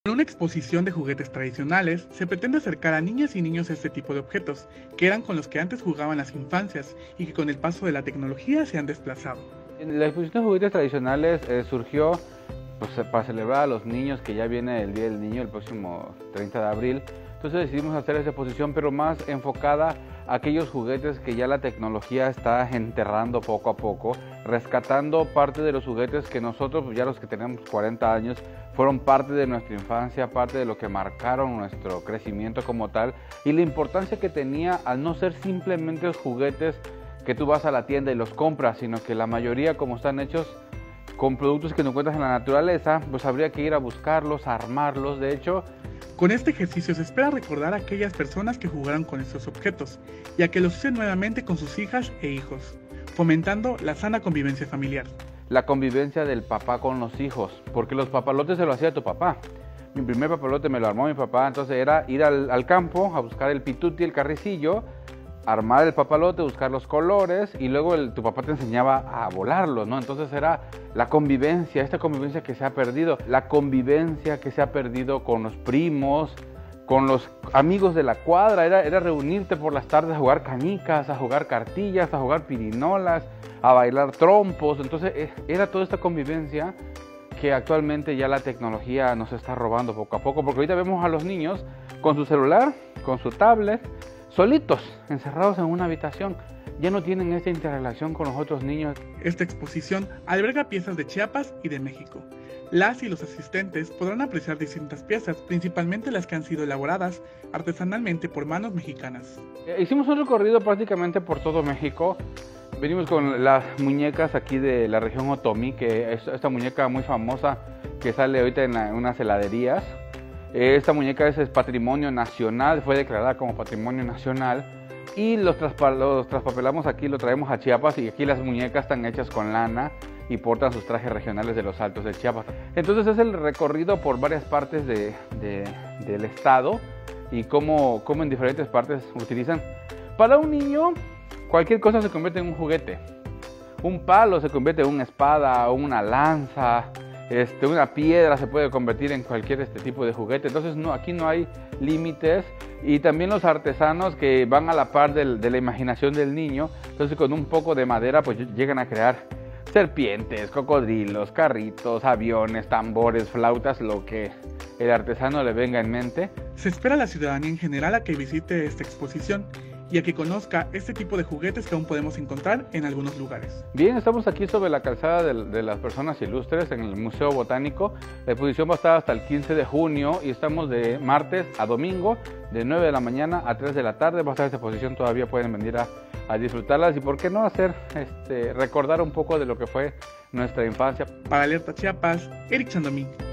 En una exposición de juguetes tradicionales, se pretende acercar a niñas y niños a este tipo de objetos, que eran con los que antes jugaban las infancias y que con el paso de la tecnología se han desplazado. La exposición de juguetes tradicionales surgió para celebrar a los niños, que ya viene el Día del Niño el próximo 30 de abril. Entonces decidimos hacer esa exposición, pero más enfocada a aquellos juguetes que ya la tecnología está enterrando poco a poco, rescatando parte de los juguetes que nosotros, ya los que tenemos 40 años, fueron parte de nuestra infancia, parte de lo que marcaron nuestro crecimiento como tal, y la importancia que tenía al no ser simplemente los juguetes que tú vas a la tienda y los compras, sino que la mayoría, como están hechos con productos que no encuentras en la naturaleza, pues habría que ir a buscarlos, a armarlos. De hecho, con este ejercicio se espera recordar a aquellas personas que jugaron con estos objetos y a que los usen nuevamente con sus hijas e hijos, fomentando la sana convivencia familiar. La convivencia del papá con los hijos, porque los papalotes se lo hacía tu papá. Mi primer papalote me lo armó mi papá, entonces era ir al campo a buscar el pituti, el carricillo, armar el papalote, buscar los colores y luego tu papá te enseñaba a volarlos, ¿no? Entonces era la convivencia, esta convivencia que se ha perdido, la convivencia que se ha perdido con los primos, con los amigos de la cuadra, era reunirte por las tardes a jugar canicas, a jugar cartillas, a jugar pirinolas, a bailar trompos. Entonces era toda esta convivencia que actualmente ya la tecnología nos está robando poco a poco, porque ahorita vemos a los niños con su celular, con su tablet, solitos, encerrados en una habitación. Ya no tienen esta interrelación con los otros niños. Esta exposición alberga piezas de Chiapas y de México. Las y los asistentes podrán apreciar distintas piezas, principalmente las que han sido elaboradas artesanalmente por manos mexicanas. Hicimos un recorrido prácticamente por todo México. Venimos con las muñecas aquí de la región Otomí, que es esta muñeca muy famosa que sale ahorita en unas heladerías. Esta muñeca es patrimonio nacional, fue declarada como patrimonio nacional, y los traspapelamos aquí, lo traemos a Chiapas, y aquí las muñecas están hechas con lana y portan sus trajes regionales de los Altos de Chiapas. Entonces es el recorrido por varias partes del estado y cómo en diferentes partes utilizan. Para un niño, cualquier cosa se convierte en un juguete. Un palo se convierte en una espada, una lanza. Una piedra se puede convertir en cualquier tipo de juguete. Entonces aquí no hay límites, y también los artesanos que van a la par de la imaginación del niño. Entonces con un poco de madera pues llegan a crear serpientes, cocodrilos, carritos, aviones, tambores, flautas, lo que el artesano le venga en mente. Se espera a la ciudadanía en general a que visite esta exposición y a que conozca este tipo de juguetes que aún podemos encontrar en algunos lugares. Bien, estamos aquí sobre la calzada de las personas ilustres en el Museo Botánico. La exposición va a estar hasta el 15 de junio y estamos de martes a domingo, de 9 de la mañana a 3 de la tarde. Va a estar esta exposición, todavía pueden venir a disfrutarlas, y por qué no recordar un poco de lo que fue nuestra infancia. Para Alerta Chiapas, Eric Chandomí.